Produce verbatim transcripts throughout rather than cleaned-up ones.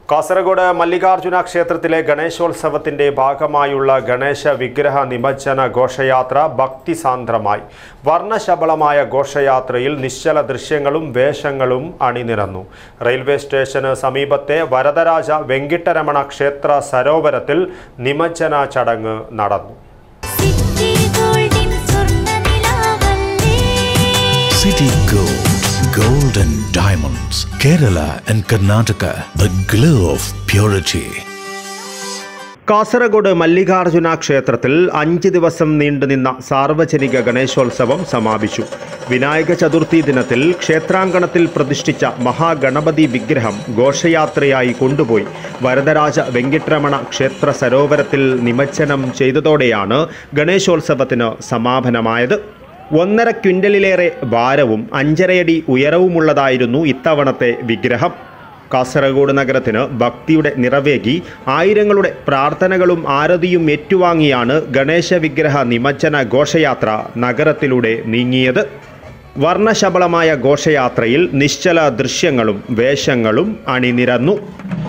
കാസർഗോഡ് മല്ലികാർജുന ക്ഷേത്രത്തിലെ ഗണേശോത്സവത്തിന്റെ ഭാഗമായുള്ള ഗണേശ വിഗ്രഹ നിമജ്ജന ഘോഷയാത്ര ഭക്തിസാന്ദ്രമായി. വർണ്ണശബളമായ ഘോഷയാത്രയിൽ നിശ്ചല ദൃശ്യങ്ങളും വേഷങ്ങളും അണിനിരന്നു. റെയിൽവേ സ്റ്റേഷന് സമീപത്തെ വരദരാജ വെങ്കിട്ടരമണ ക്ഷേത്ര സരോവരത്തിൽ നിമജ്ജന ചടങ്ങ് നടന്നു. City Gold, Gold and Diamonds, Kerala and Karnataka, the glow of purity. Kasaragod Mallikarjuna ക്ഷേത്രത്തിൽ അഞ്ച് ദിവസം നീണ്ടുനിന്ന സാർവജനിക ഗണേശോത്സവം സമാപിച്ചു. വിനായക ചതുർത്ഥി ദിനത്തിൽ ക്ഷേത്രാങ്കണത്തിൽ പ്രതിഷ്ഠിച്ച മഹാഗണപതി വിഗ്രഹം ഘോഷയാത്രയായി കൊണ്ടുപോയി വരദരാജ വെങ്കിട്ടരമണ ക്ഷേത്ര സരോവരത്തിൽ നിമജ്ജനം ചെയ്തതോടെയാണ് ഗണേശോത്സവത്തിന് സമാപനമായത്. ഒന്നര ക്വിൻ്റലിലേറെ ഭാരവും അഞ്ചരയടി ഉയരവുമുള്ളതായിരുന്നു ഇത്തവണത്തെ വിഗ്രഹം. കാസർഗോഡ് നഗരത്തിന് ഭക്തിയുടെ നിറവേകി ആയിരങ്ങളുടെ പ്രാർത്ഥനകളും ആരതിയും ഏറ്റുവാങ്ങിയാണ് ഗണേശ വിഗ്രഹ നിമജ്ജന ഘോഷയാത്ര നഗരത്തിലൂടെ നീങ്ങിയത്. വർണ്ണശബളമായ ഘോഷയാത്രയിൽ നിശ്ചല ദൃശ്യങ്ങളും വേഷങ്ങളും അണിനിരന്നു.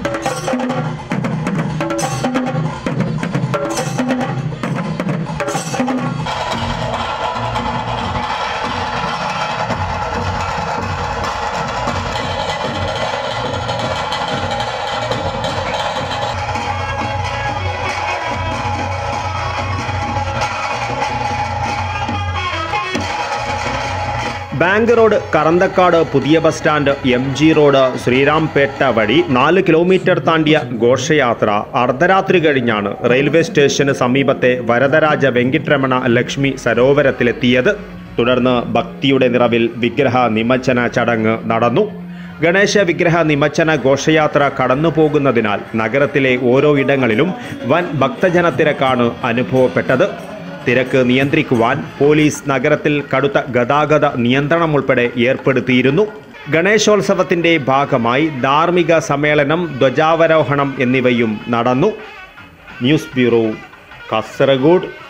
ബാങ്ക് റോഡ്, കറന്തക്കാട് പുതിയ bus stand, M G road, Sreerampete വഴി നാല് കിലോമീറ്റർ താണ്ടിയ ഘോഷയാത്ര അർദ്ധരാത്രി കഴിഞ്ഞാണ് റെയിൽവേ സ്റ്റേഷന് സമീപത്തെ വരദരാജ വെങ്കിട്ടരമണ ലക്ഷ്മി സരോവരത്തിലെത്തിയത്. തുടർന്ന് ഭക്തിയുടെ നിറവിൽ വിഗ്രഹ നിമജ്ജന ചടങ്ങ് നടന്നു. ഗണേശ വിഗ്രഹ നിമജ്ജന ഘോഷയാത്ര കടന്നു പോകുന്നതിനാൽ നഗരത്തിലെ ഓരോ ഇടങ്ങളിലും വൻ ഭക്തജനത്തിരക്കാണ് അനുഭവപ്പെട്ടത്. തിരക്ക് നിയന്ത്രിക്കുവാൻ പോലീസ് നഗരത്തിൽ കടുത്ത ഗതാഗത നിയന്ത്രണം ഉൾപ്പെടെ ഏർപ്പെടുത്തിയിരുന്നു. ഗണേശോത്സവത്തിൻ്റെ ഭാഗമായി ധാർമ്മിക സമ്മേളനം, ധ്വജാവരോഹണം എന്നിവയും നടന്നു. News bureau, Kasaragod.